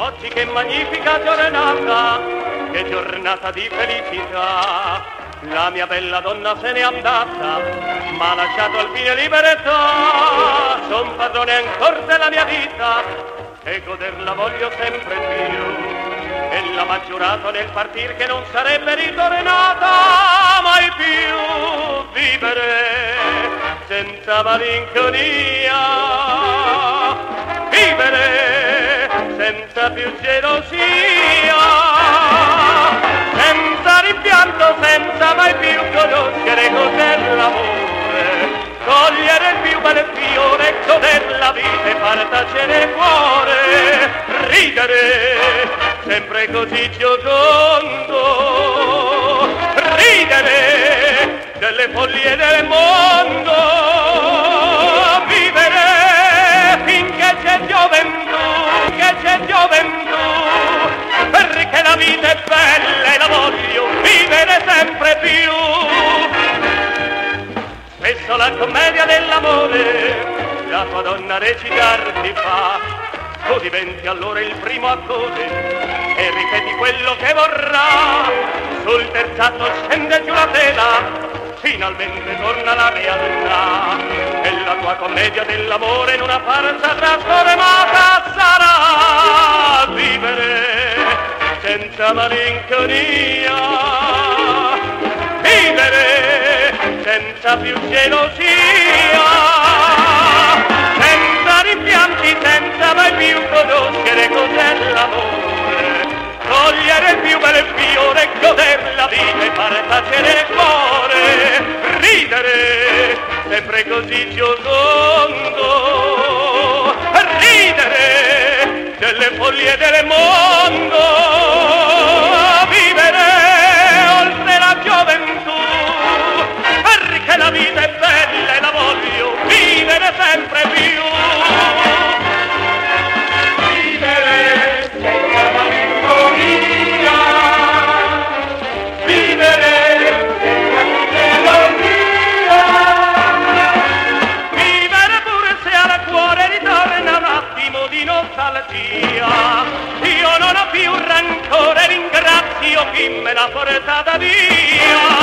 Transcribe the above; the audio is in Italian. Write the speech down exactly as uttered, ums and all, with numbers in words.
Oggi che magnifica giornata, che giornata di felicità. La mia bella donna se n'è andata, m'ha lasciato al fine libertà. Son padrone ancor della mia vita e goderla voglio sempre più. Ella m'ha giurato nel partir che non sarebbe ritornata mai più. Vivere senza malinconia, vivere senza più gelosia, senza rimpianto, senza mai più conoscere cos'è l'amore, cogliere il più bel fiore, goder la vita e far tacere il cuore, ridere sempre così giocondo, ridere delle follie del mondo, vivere finché c'è gioventù, che c'è gioventù, perché la vita è bella e la voglio vivere sempre più. Spesso la commedia dell'amore la tua donna recitar ti fa, tu diventi allora il primo attore e ripeti quello che vorrà. Sul terrazzo scende giù la tela, finalmente torna la realtà e la tua commedia dell'amore in una farsa trasformata sarà. Vivere senza malinconia, vivere senza più gelosia, senza rimpianti, senza mai più conoscere cos'è l'amore, cogliere il più bel fiore, goder la vita e far tacere il cuore, ridere sempre così giocondo, ridere delle follie del mondo, vivere oltre la gioventù, perché la vita è bella e la voglio vivere sempre più. Vivere senza malinconia, vivere senza gelosia, vivere pure se al cuore ritorna un attimo di nostalgia. Io non ho più rancore, ringrazio chi me l'ha portata via.